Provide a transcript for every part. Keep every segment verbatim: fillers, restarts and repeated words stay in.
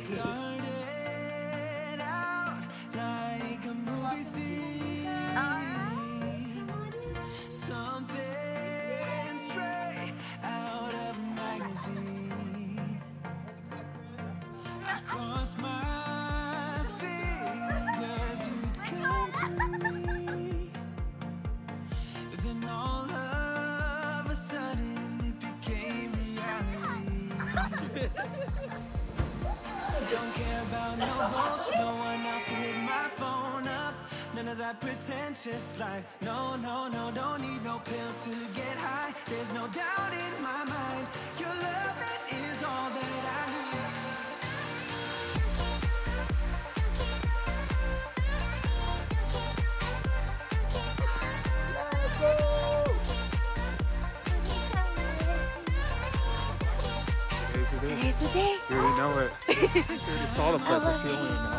Started out like a movie scene, something straight out of a magazine. I crossed my fingers, you'd come to me. Then all of a sudden it became reality. Don't care about no gold, no one else to hit my phone up. None of that pretentious life. No, no, no, don't need no pills to get high. There's no doubt in my mind, your love, it is all that I need. Today's the day. You already know it. You already saw the perfect feeling now.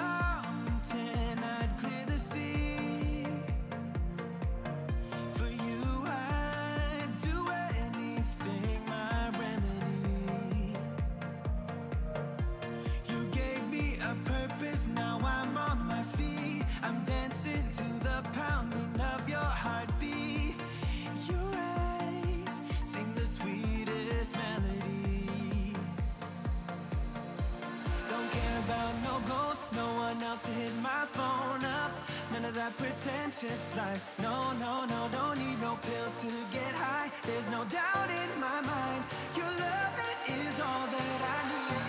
To hit my phone up, none of that pretentious life. No, no, no, don't need no pills to get high. There's no doubt in my mind, your love, it is all that I need.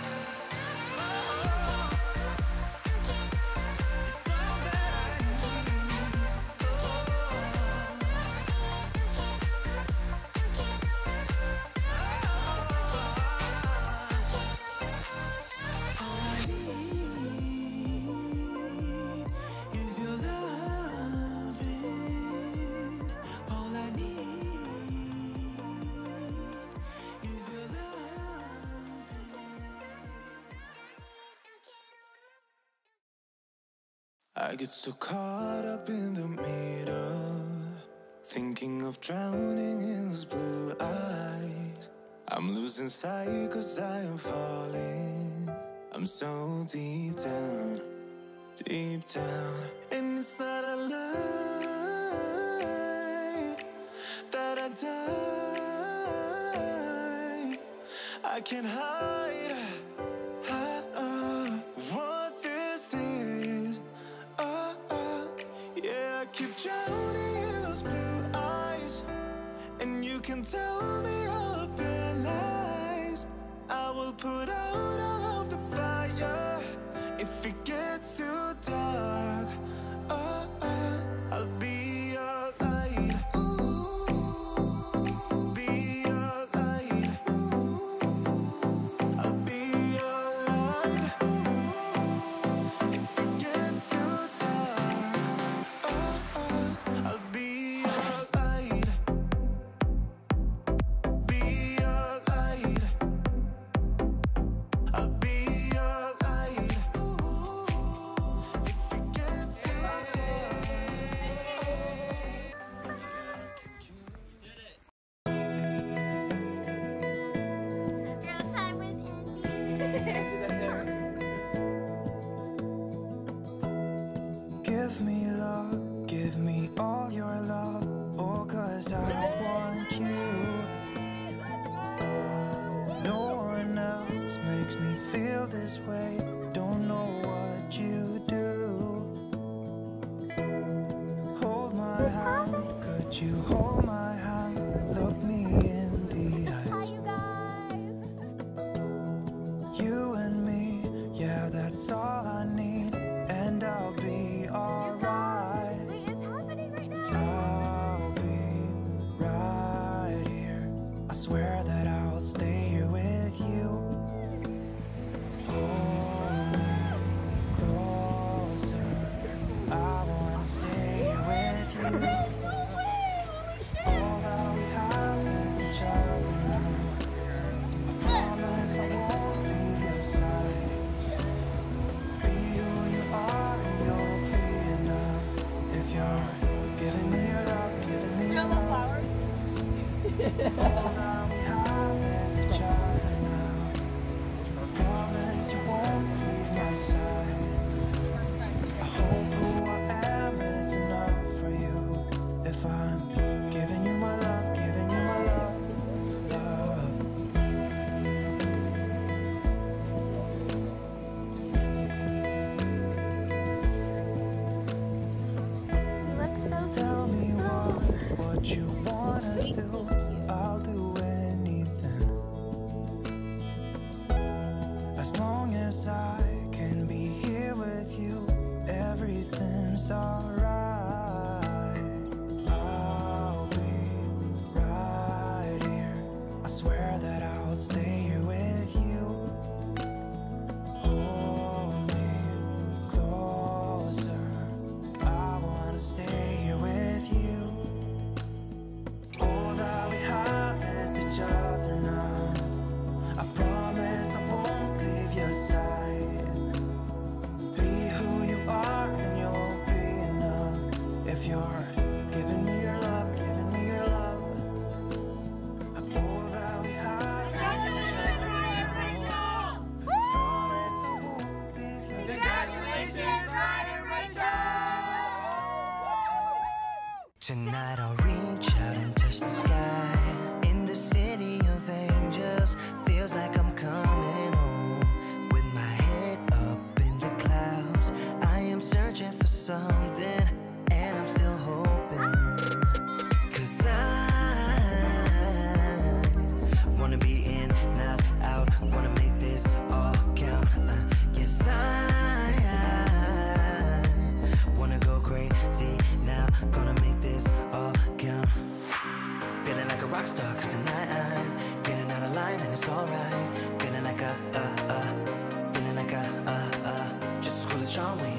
I get so caught up in the middle, thinking of drowning in those blue eyes. I'm losing sight cause I am falling. I'm so deep down, deep down. And it's not a lie that I die. I can't hide, hide uh, what this is. Uh, uh, yeah, I keep drowning in those blue eyes, and you can tell me all of your lies. I will put out all of the fire if it gets too dark. Uh, uh, I'll be your light. Ooh, be your light. Ooh, I'll be your light. Ooh, if it gets too dark. Uh, uh, I'll be your light. Be your light. I'll be your light. Ooh, if it gets too dark. Girl time with Andy. Give me love, give me all your love. Oh, cause I want you. No one else makes me feel this way. Don't know what you do. Hold my hand, could you hold my hand? Look me in the Hi, eye. you guys. You and me, yeah, that's all I need. And I'll be alright. Wait, it's happening right now. I'll be right here. I swear that I'll stay here with you. Hold me closer. I wanna stay here with you. No way. Holy shit. it's alright. I'll be right here. I swear that I'll stay here with you. Hold me closer. I wanna stay here with you. All that we have is each other now. I promise I won't leave your side. Be who you are and you'll be enough. If you're giving me your love, giving me your love. All that we have is each other now. I promise I won't leave your side. Congratulations, Ryder Rachel! Tonight I'll reach out and touch the sky. In the city of angels, feels like I'm coming home. With my head up in the clouds, I am searching for something, and I'm still hoping. Cause I wanna be in, not out, wanna make this all count. uh, Yes, I wanna go crazy now, gonna make this all count. Feeling like a rock star, cause tonight I'm getting out of line and it's alright. Feeling like a, uh, uh, feeling like a, uh, uh, just as cool as John Wayne.